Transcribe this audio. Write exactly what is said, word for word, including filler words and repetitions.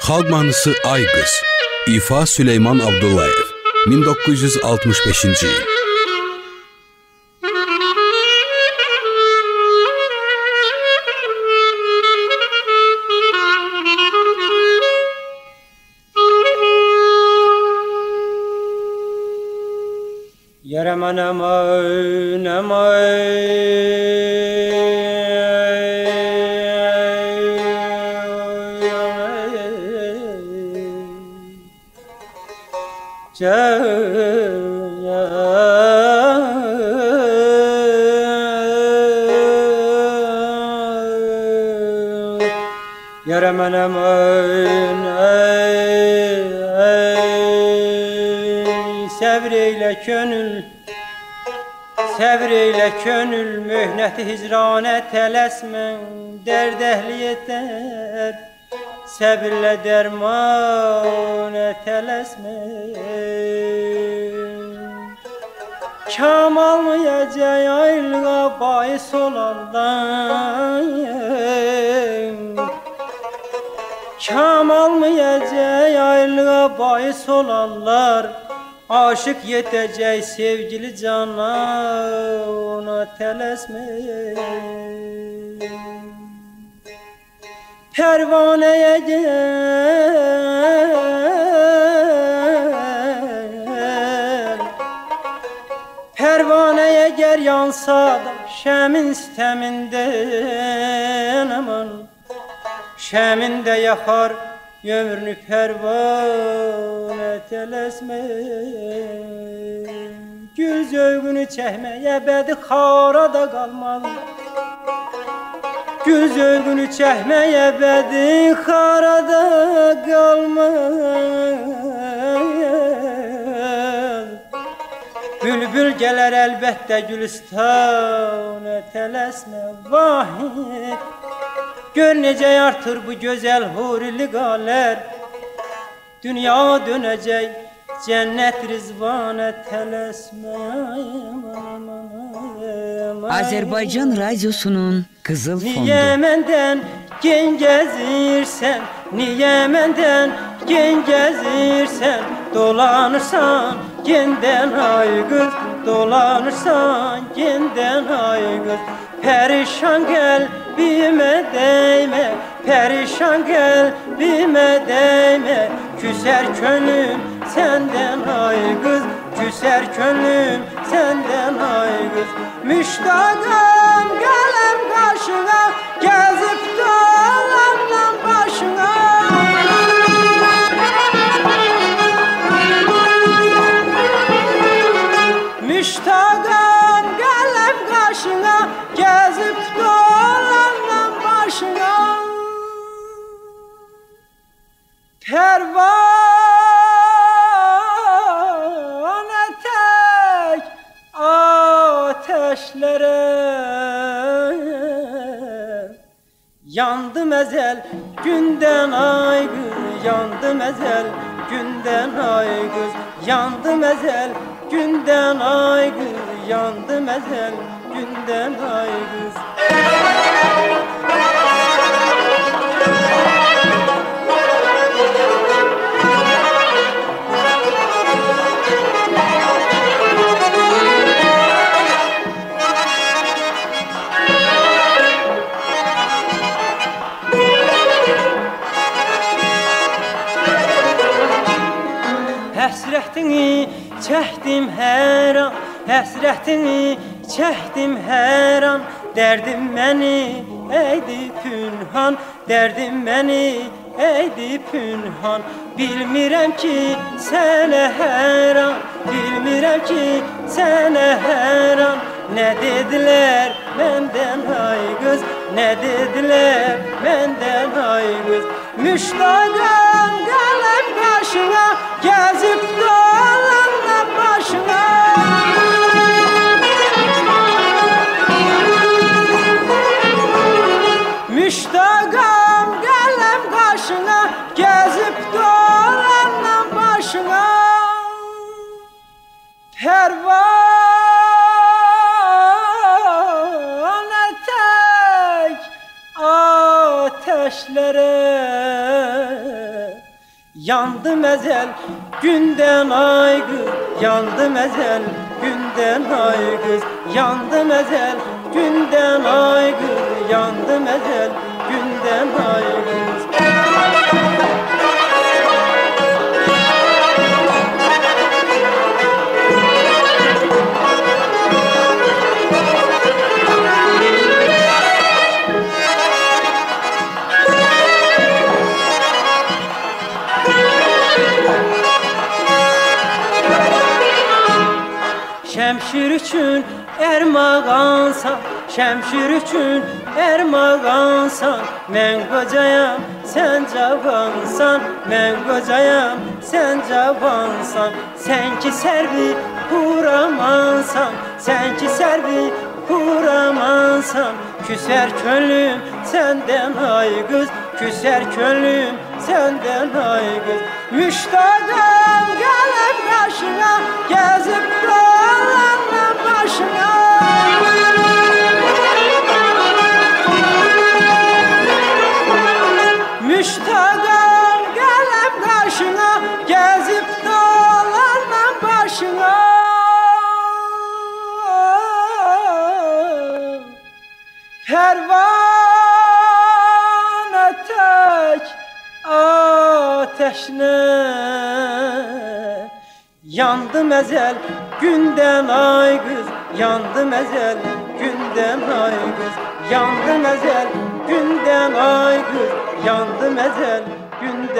Xalq mahnısı Ay Qız, İfa Süleyman Abdullayev, min doqquz yüz altmış beşinci il. Yareman aman aman Yareman aman Sevreyle könül, sevreyle könül, mühneti hicrane telesmen, derd ehli yeter, sebirle dermane telesmen. Kam almayacak ayrılığa bahis olandan, kam almayacak ayrılığa bahis olanlar, aşık yetecek sevgili cana, ona telesme. Pervaneye gel, pervaneye gel yansa da şemin sisteminden aman, şeminde yakar ömrünü pervane telesme. Gül zövgünü çekmeye bedi xarada kalmalı, gül zövgünü çekmeye bedi xarada kalmalı. Bülbül gelir elbette gülistane telesme. Vahid gör necə artır bu gözəl hurili qalər, dünya dönəcək cennet rizvana telesme. Azerbaycan Radyosu'nun Kızıl Fondu. Niye menden gen gezirsen, niye menden gen gezirsen, dolanırsan genden ay kız, dolanırsan genden ay kız. Perişan kalbime değme, perişan kalbime değme, küser könlüm senden ay kız, küser könlüm senden ay kız. Müştakım kalem karşına, gezip dolandan başına. Müştakım kalem karşına, gezip dolandan başına. Pervane tek ateşlere yandım ezel günden ay kız, yandım ezel günden ay kız, yandım ezel günden ay kız, yandım ezel günden ay kız. Həsrətini çəkdim hər an, həsrətini çəkdim hər an, dərdim məni əydi pünhan, dərdim məni əydi pünhan. Bilmirəm ki sənə hər an, bilmirəm ki sənə hər an, nə dedilər məndən ay qız, nə dedilər məndən ay qız. Müştaqam qələm qarşına, gezip dolandan başına. Müştaqam qələm qarşına, gezip dolandan başına. Pervane tek ateşlere yandım ezel günden ay kız, yandım ezel günden ay kız, yandım ezel günden ay kız, yandım ezel günden ay kız. Şemşir üçün ermağansan, şemşir üçün ermağansan, men kocayam sen cavansan, men kocayam sen cavansan. Sen ki servi kuramansan, sen ki servi kuramansan, küser könlüm senden ay kız, küser könlüm senden ay kız. Müştadım gelip karşına, gezip dolanma başına. Müştadım gelip karşına, gezip dolanma başına. Pervane tek ateşine yandım ezel günden ay kız, yandım ezel günden ay kız, yandım ezel günden ay kız, yandım ezel